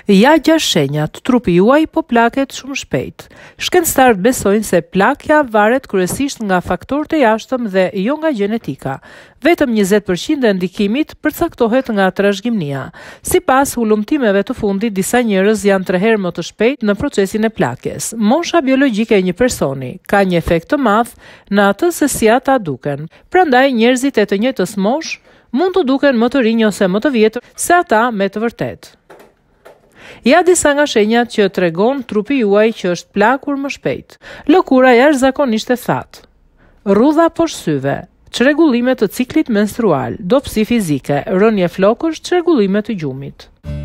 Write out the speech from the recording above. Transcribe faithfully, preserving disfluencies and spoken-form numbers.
Ja gjashtë shenjat, trupi juaj po plaket shumë shpejt. Shkencëtarët besojnë se plakja varet kryesisht nga faktorët e jashtëm dhe jo nga gjenetika. Vetëm njëzet përqind e ndikimit përcaktohet nga trashëgimnia. Sipas hulumtimeve të fundit, disa njerëz janë tre herë më të shpejt në procesin e plakjes. Mosha biologjike e një personi ka një efekt të madh në atë se si ata duken. Prandaj njerëzit e të njëjtës moshë mund të duken më të rinj ose më të vjetër se ata me të vërtetë. Ja disa nga shenjat që tregon trupi juaj që është plakur më shpejt. Lëkura jashtëzakonisht e thatë, rrudha poshtë syve, çrregullime të ciklit menstrual, dobësi fizike, rënje flokësh, çrregullime të gjumit.